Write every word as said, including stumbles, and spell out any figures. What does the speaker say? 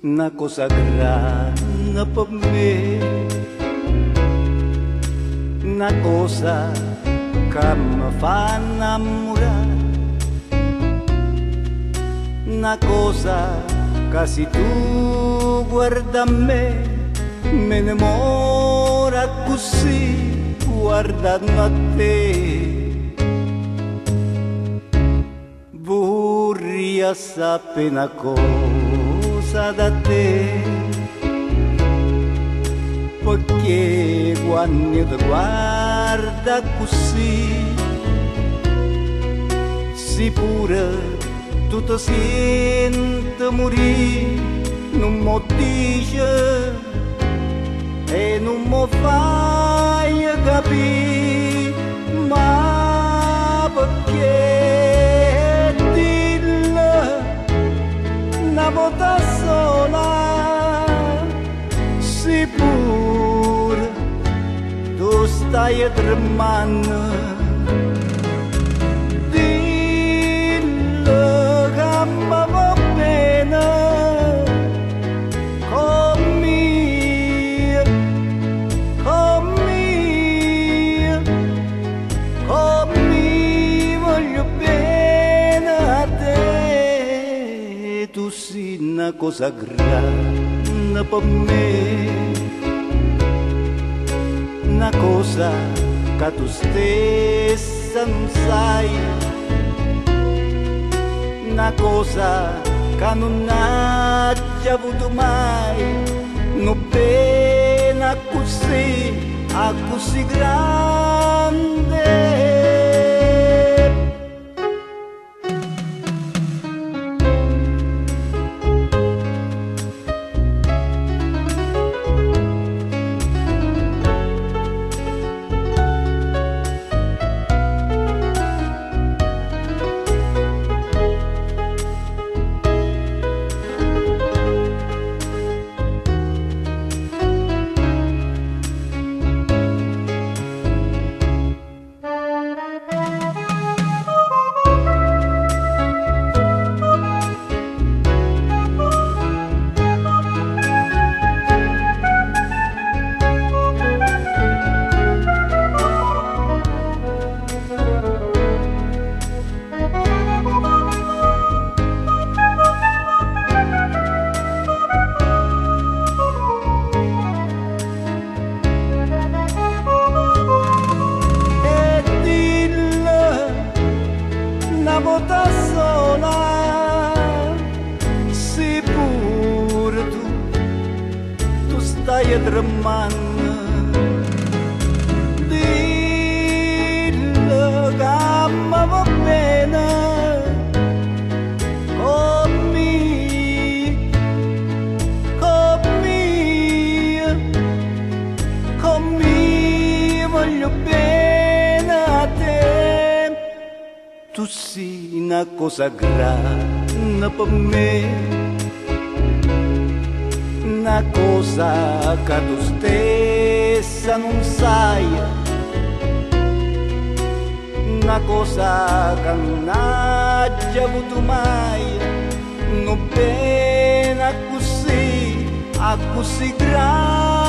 una cosa grande per me, una cosa che mi fa innamorare, una cosa che se tu guarda me mi innamora così guardando a te. Vorrei sapere una cosa da te, perché quando ti guarda così, si pure tu ti senti morire, non mi dice e non mi fai capire, ma perché dillo una volta sola, si pure tu stai tremando, dillo che mi va bene con me, con me, con me voglio bene a te, tu sei una cosa grande per me, una cosa che tu stessa non sai, una cosa che non hai già avuto mai, non pena così, a così grande. Una volta sola, si pure tu, tu stai tremando, dillo che mi va bene con me, con me, con me voglio bene a te. Tu sei una cosa grande per me, una cosa che tu stessa non sai, una cosa che non hai già avuto mai, non pena così, a così grande.